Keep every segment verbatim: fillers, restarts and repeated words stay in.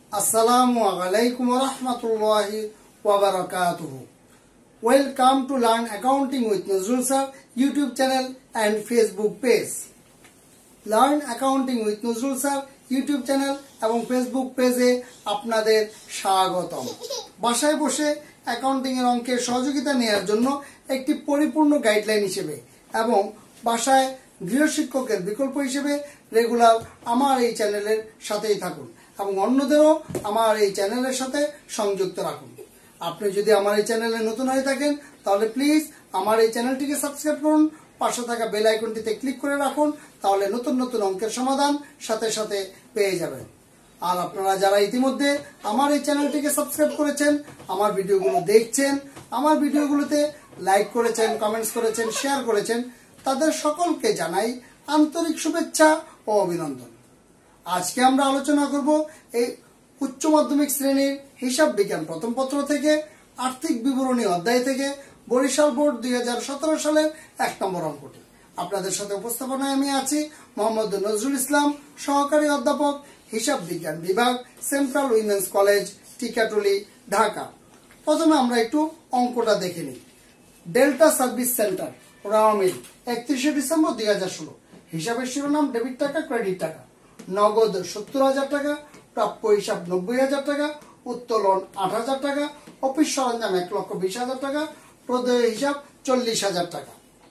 Assalamu alaikum wa rahmatullahi wa barakatuh. Welcome to Learn Accounting with Nazrul Sir YouTube channel and Facebook page. Learn Accounting with Nazrul Sir YouTube channel এবং Facebook পেজে আপনাদের স্বাগতম। বাসায় বসে accounting এর অঙ্কের সহযোগিতা নেওয়ার জন্য একটি পরিপূর্ণ গাইডলাইন হিসেবে এবং বাসায় গৃহশিক্ষকের বিকল্প হিসেবে রেগুলার আমার এই চ্যানেলের সাথেই থাকুন এবং অন্যদেরও আমার এই চ্যানেলের সাথে সংযুক্ত রাখুন। আপনি যদি আমার এই চ্যানেলে নতুন হয়ে থাকেন তাহলে প্লিজ আমার এই চ্যানেলটিকে সাবস্ক্রাইব করুন, পাশে থাকা বেল আইকনটিতে ক্লিক করে রাখুন, তাহলে নতুন নতুন অঙ্কের সমাধান সাথে সাথে পেয়ে যাবেন। আর আপনারা যারা ইতিমধ্যে আমার এই চ্যানেলটিকে সাবস্ক্রাইব করেছেন, আমার ভিডিওগুলো দেখছেন, আমার ভিডিওগুলোতে লাইক করেছেন, কমেন্টস করেছেন, শেয়ার করেছেন, তাদের সকলকে জানাই আন্তরিক শুভেচ্ছা ও অভিনন্দন। আজকে আমরা আলোচনা করব এই উচ্চ মাধ্যমিক শ্রেণীর হিসাব বিজ্ঞান প্রথম পত্র থেকে আর্থিক বিবরণী অধ্যায় থেকে বরিশাল বোর্ড দুই হাজার সতেরো সালের এক নম্বর অঙ্কটি। আপনাদের সাথে উপস্থাপনায় আমি আছি মোহাম্মদ নজরুল ইসলাম, সহকারী অধ্যাপক, হিসাব বিজ্ঞান বিভাগ, central women's college, Tikatuli, Dhaka. প্রথমে আমরা একটু অঙ্কটা দেখে নিই। ডেল্টা সার্ভিস সেন্টার রাওয়া মিল একত্রিশে ডিসেম্বর দুই হাজার ষোলো। হিসাবের শিরোনাম ডেবিট টাকা, ক্রেডিট টাকা। নগদ সত্তর হাজার টাকা, প্রাপ্য হিসাব নব্বই হাজার টাকা, উত্তোলন আট হাজার টাকা, অফিস সরঞ্জাম এক লক্ষ বিশ হাজার টাকা, প্রদেয় হিসাব চল্লিশ হাজার টাকা।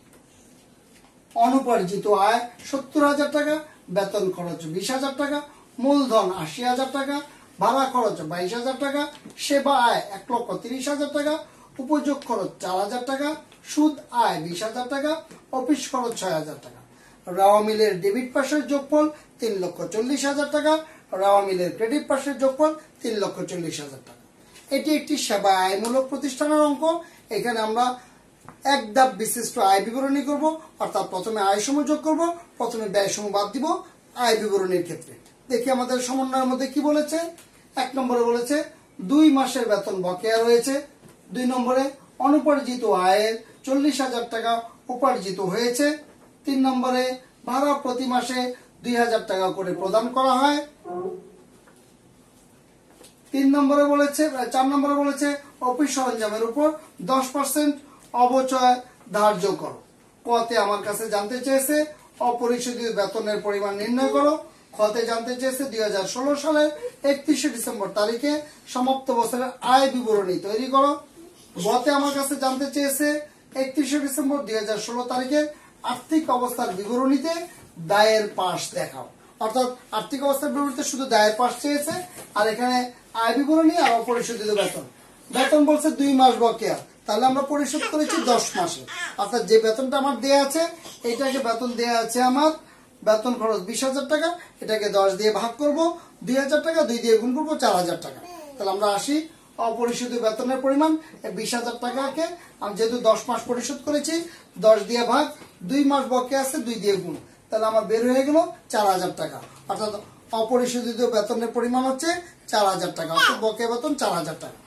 অনুপার্জিত আয় সত্তর হাজার টাকা, বেতন খরচ বিশ হাজার টাকা, মূলধন আশি হাজার টাকা, ভাড়া খরচ বাইশ হাজার টাকা, সেবা আয় এক লক্ষ তিরিশ হাজার টাকা, উপযোগ খরচ চার হাজার টাকা, সুদ আয় বিশ হাজার টাকা, অফিস খরচ ছয় হাজার টাকা। রাওয়া মিলের ডেবিট পাশের যোগফল তিন লক্ষ চল্লিশ হাজার টাকা, রাওয়া মিলের ক্রেডিট পাশের যোগফল তিন লক্ষ চল্লিশ হাজার টাকা। এটি একটি সেবা আয়মূলক প্রতিষ্ঠানের অঙ্ক। এখানে আমরা এক ধাপ বিশিষ্ট আয় বিবরণী করব, অর্থাৎ প্রথমে আয় সমূহ যোগ করব, প্রথমে ব্যয় সমূহ বাদ দিব আয় বিবরণীর ক্ষেত্রে। দেখি আমাদের সমন্বয়ের মধ্যে কি বলেছে। এক নম্বরে বলেছে দুই মাসের বেতন বকেয়া রয়েছে। দুই নম্বরে অনুপার্জিত আয়ের চল্লিশ হাজার টাকা উপার্জিত হয়েছে। তিন নম্বরে ভাড়া প্রতি মাসে দুই হাজার টাকা করে প্রদান করা হয়। তিন নম্বরে বলেছে চার নম্বরে বলেছে অফিস সরঞ্জামের উপর দশ পার্সেন্ট অবচয় ধার্য করো। কতে আমার কাছে জানতে চেয়েছে অপরিশোধিত বেতনের পরিমাণ নির্ণয় করো। খতে জানতে চেয়েছে দুই হাজার ষোলো সালের একত্রিশে ডিসেম্বর তারিখে সমাপ্ত বছরের আয় বিবরণী তৈরি করো। গতে আমার কাছে জানতে চেয়েছে একত্রিশে ডিসেম্বর দুই হাজার ষোলো তারিখে আর্থিক অবস্থার বিবরণীতে দায়ের পাশ দেখাও। অর্থাৎ আর্থিক অবস্থার বিবরণীতে শুধু দায়ের পাশ চেয়েছে, আর এখানে আয় বিবরণী আর অপরিশোধিত বেতন। বেতন বলছে দুই মাস বকেয়া, তাহলে আমরা পরিশোধ করেছি দশ মাসে। অর্থাৎ যে বেতনটা আমার দেয়া আছে, এইটাকে বেতন দেয়া আছে আমার বেতন খরচ বিশ হাজার টাকা, এটাকে দশ দিয়ে ভাগ করব, দুই হাজার টাকা দুই দিয়ে গুণ করবো, চার হাজার টাকা। তাহলে আমরা আসি অপরিশোধিত বেতনের পরিমাণ বিশ হাজার টাকাকে আমি যেহেতু দশ মাস পরিশোধ করেছি, দশ দিয়ে ভাগ, দুই মাস বকেয়া আছে দুই দিয়ে গুণ, তাহলে আমার বের হয়ে গেল চার হাজার টাকা। অর্থাৎ অপরিশোধিত বেতনের পরিমাণ হচ্ছে চার হাজার টাকা, অর্থাৎ বকেয়া বেতন চার হাজার টাকা।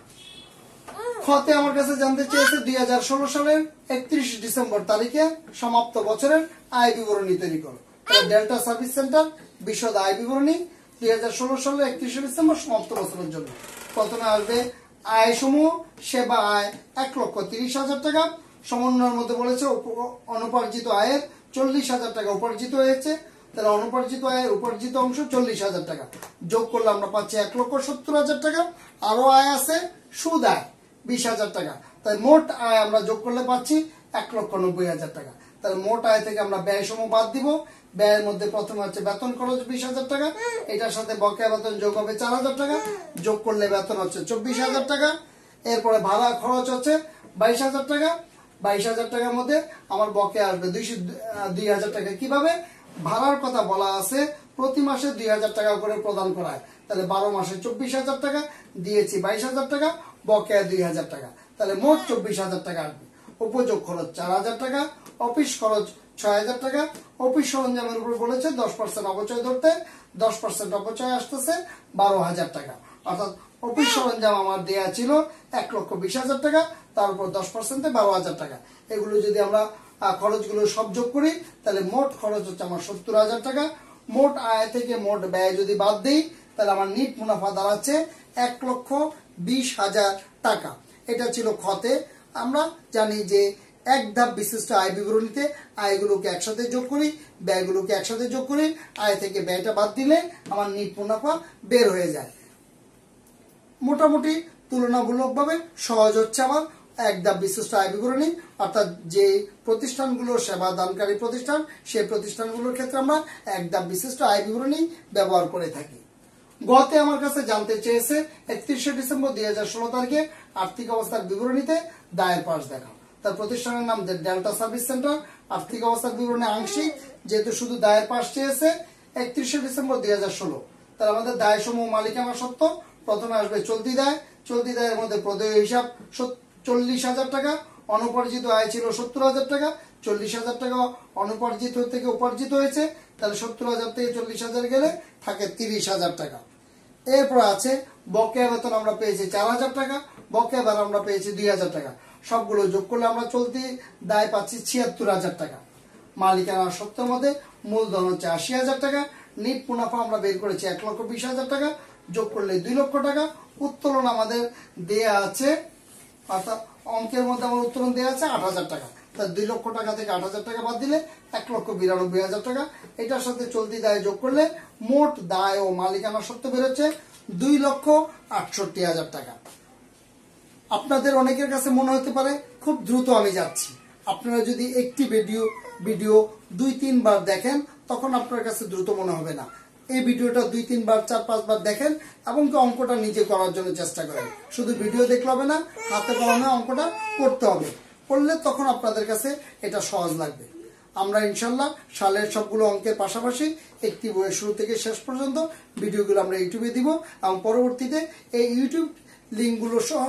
খতে আমার কাছে জানতে চেয়েছে দুই হাজার ষোলো সালের একত্রিশ ডিসেম্বর তারিখে সমাপ্ত বছরের আয় বিবরণী তৈরি করো। ডেল্টা সার্ভিস সেন্টার বিশদ আয় বিবরণী দুই হাজার ষোলো সালের একত্রিশে ডিসেম্বর সমাপ্ত বছরের জন্য। প্রথমে আসবে আয় সমূহ। সেবা আয় এক লক্ষ তিরিশ হাজার টাকা। সমন্বয়ের মধ্যে বলেছে অনুপার্জিত আয়ের চল্লিশ হাজার টাকা উপার্জিত হয়েছে, তাহলে অনুপার্জিত আয়ের উপার্জিত অংশ চল্লিশ হাজার টাকা যোগ করলে আমরা পাচ্ছি এক লক্ষ সত্তর হাজার টাকা। আরো আয় আছে সুদ আয় বিশ হাজার টাকা, তাই মোট আয় আমরা যোগ করলে পাচ্ছি এক লক্ষ নব্বই হাজার টাকা। তাহলে মোট আয় থেকে আমরা ব্যয় সমূহ বাদ দিব। ব্যয়ের মধ্যে প্রথমে হচ্ছে বেতন খরচ বিশ হাজার টাকা, এটার সাথে বকেয়া বেতন যোগ হবে চার হাজার টাকা, যোগ করলে বেতন হচ্ছে চব্বিশ হাজার টাকা। এরপরে ভাড়া খরচ হচ্ছে বাইশ হাজার টাকা। বাইশ হাজার টাকার মধ্যে আমার বকেয়া আসবে দুইশো দুই হাজার টাকা। কিভাবে? ভাড়ার কথা বলা আছে প্রতি মাসে দুই হাজার টাকা করে প্রদান করা হয়, তাহলে বারো মাসে চব্বিশ হাজার টাকা দিয়েছি, বাইশ হাজার টাকা, বকেয়া দুই হাজার টাকা, তাহলে মোট চব্বিশ হাজার টাকা আসবে। উপযোগ খরচ চার হাজার টাকা, অফিস খরচ ছয় হাজার টাকা। অফিস সরঞ্জামের উপর বলেছে দশ পার্সেন্ট অপচয় ধরতে, দশ পার্সেন্ট অপচয় আসতেছে বারো হাজার টাকা। অর্থাৎ অফিস সরঞ্জাম আমার দেয়া ছিল এক লক্ষ বিশ হাজার টাকা, তার উপর দশ পার্সেন্টে বারো হাজার টাকা। এগুলো যদি আমরা খরচগুলো সব যোগ করি তাহলে মোট খরচ হচ্ছে আমার সত্তর হাজার টাকা। মোট আয় থেকে মোট ব্যয় যদি বাদ দিই তাহলে আমার নিট মুনাফা দাঁড়াচ্ছে এক লক্ষ বিশ হাজার টাকা। এটা ছিল খতে। আমরা জানি যে এক ধাপ বিশিষ্ট আয় বিবরণীতে আয়গুলোকে একসাথে যোগ করি, ব্যয়গুলোকে একসাথে যোগ করি, আয় থেকে ব্যয়টা বাদ দিলে আমার নিট মুনাফা বের হয়ে যায়। মোটামুটি তুলনামূলকভাবে সহজ হচ্ছে আমার এক ধাপ বিশিষ্ট আয় বিবরণী, অর্থাৎ যে প্রতিষ্ঠানগুলো সেবা দানকারী প্রতিষ্ঠান সেই প্রতিষ্ঠানগুলোর ক্ষেত্রে আমরা এক ধাপ বিশিষ্ট আয় বিবরণী ব্যবহার করে থাকি। গতে আমার কাছে জানতে চেয়েছে একত্রিশে ডিসেম্বর দুই হাজার ষোলো তারিখে আর্থিক অবস্থার বিবরণীতে দায়ের পাশ দেখাও। তার প্রতিষ্ঠানের নাম ডেল্টা সার্ভিস সেন্টার। আর্থিক অবস্থার বিবরণী আংশিক, যেহেতু শুধু দায়ের পাশ চেয়েছে একত্রিশে ডিসেম্বর দুই হাজার ষোলো। তাহলে আমাদের দায় সমূহ মালিকানা সত্ত্ব। প্রথমে আসবে চলতি দায়। চলতি দায়ের মধ্যে প্রদেয় হিসাব চল্লিশ হাজার টাকা, অনুপার্জিত আয় ছিল সত্তর হাজার টাকা। চল্লিশ হাজার টাকা অনুপার্জিত থেকে উপার্জিত হয়েছে, তাহলে সত্তর হাজার থেকে চল্লিশ হাজার গেলে থাকে তিরিশ হাজার টাকা। এরপর আছে বকেয়া বেতন আমরা পেয়েছি চার হাজার টাকা, বকেয়া ভাড়া আমরা পেয়েছি দুই হাজার টাকা। সবগুলো যোগ করলে আমরা চলতি দায় পাচ্ছি ছিয়াত্তর হাজার টাকা। মালিকানা সত্ত্বের মধ্যে মূলধন হচ্ছে আশি হাজার টাকা। নিট মুনাফা আমরা বের করেছি এক লক্ষ বিশ হাজার টাকা, যোগ করলে দুই লক্ষ টাকা। উত্তোলন আমাদের দেয়া আছে, অর্থাৎ অঙ্কের মধ্যে আমার উত্তোলন দেওয়া আছে আট হাজার টাকা। তার দুই লক্ষ টাকা থেকে আট হাজার টাকা বাদ দিলে এক লক্ষ বিরানব্বই হাজার টাকা। এটার সাথে চলতি দায় যোগ করলে মোট দায় ও মালিকানা সত্ত্ব বেরোচ্ছে দুই লক্ষ আটষট্টি হাজার টাকা। আপনাদের অনেকের কাছে মনে হতে পারে খুব দ্রুত আমি যাচ্ছি। আপনারা যদি একটি ভিডিও ভিডিও দুই তিনবার দেখেন তখন আপনার কাছে দ্রুত মনে হবে না। এই ভিডিওটা দুই তিনবার চার পাঁচবার দেখেন এবং কি অঙ্কটা নিজে করার জন্য চেষ্টা করেন। শুধু ভিডিও দেখলে হবে না, হাতে কলমে অঙ্কটা করতে হবে। করলে তখন আপনাদের কাছে এটা সহজ লাগবে। আমরা ইনশাল্লাহ সালের সবগুলো অঙ্কের পাশাপাশি একটি বইয়ের শুরু থেকে শেষ পর্যন্ত ভিডিওগুলো আমরা ইউটিউবে দিব এবং পরবর্তীতে এই ইউটিউব লিঙ্কগুলো সহ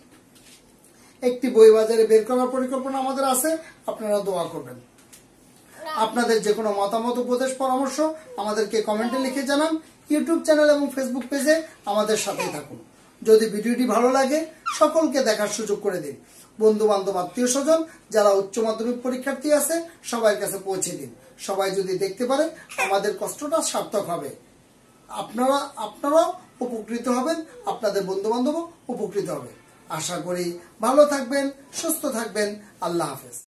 একটি বই বাজারে বের করার পরিকল্পনা আমাদের আছে। আপনারা দোয়া করবেন। আপনাদের যে কোনো মতামত, উপদেশ, পরামর্শ আমাদেরকে কমেন্টে লিখে জানান। ইউটিউব চ্যানেল এবং ফেসবুক পেজে আমাদের সাথেই থাকুন। যদি ভিডিওটি ভালো লাগে সকলকে দেখার সুযোগ করে দিন। বন্ধু বান্ধব, আত্মীয় স্বজন যারা উচ্চ মাধ্যমিক পরীক্ষার্থী আছে সবার কাছে পৌঁছে দিন। সবাই যদি দেখতে পারে আমাদের কষ্টটা সার্থক হবে। আপনারা আপনারাও উপকৃত হবেন, আপনাদের বন্ধু বান্ধবও উপকৃত হবে। আশা করি ভালো থাকবেন, সুস্থ থাকবেন। আল্লাহ হাফেজ।